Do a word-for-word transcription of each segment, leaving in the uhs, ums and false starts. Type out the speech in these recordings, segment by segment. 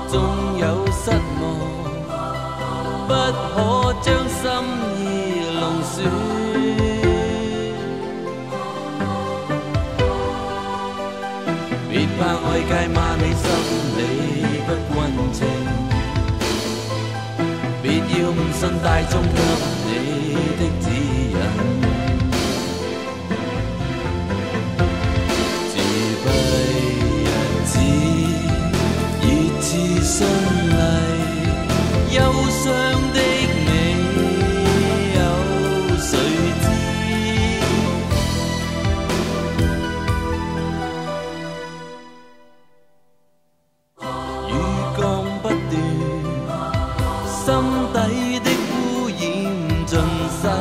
總有失望，不可將心意弄損。別怕外界罵你心理不均稱，別要誤信大眾給你的指引。順麗，憂傷的你有誰知？雨降不斷，心底的污染盡洗。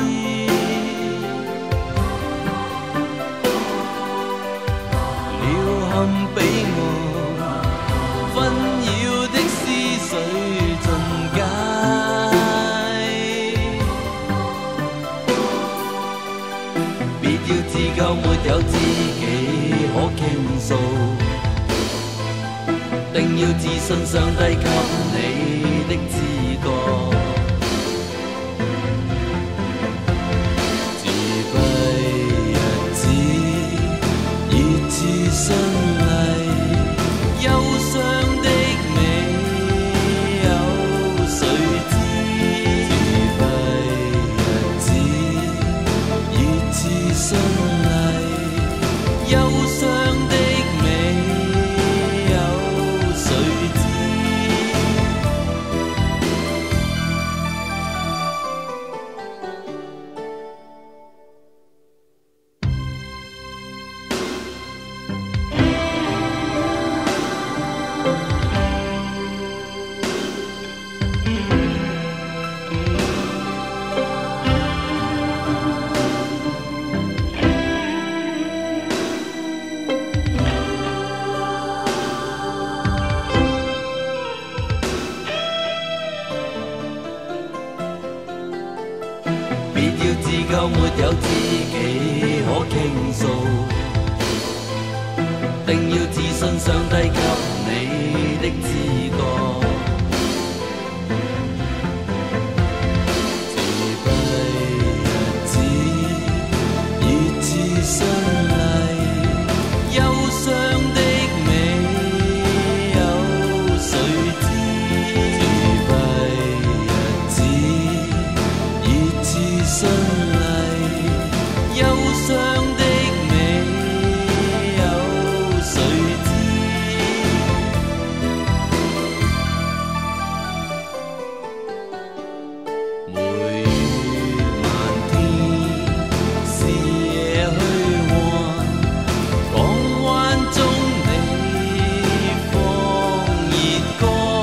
鳥瞰彼岸，紛擾的思緒盡解，別要自救，沒有知己可傾訴，定要自信上帝給你的知覺。自閉日子熱刺絢麗，憂傷的你有誰知？自閉日子熱刺絢麗，憂傷的你有誰知？別要自救，沒有知己可傾訴，定要自信上帝給你的知覺。自閉日子熱刺絢麗，憂傷的你有誰知？自閉日子熱刺絢麗，憂傷的你有誰知？每月漫天，視野虛幻，港灣中你放熱歌。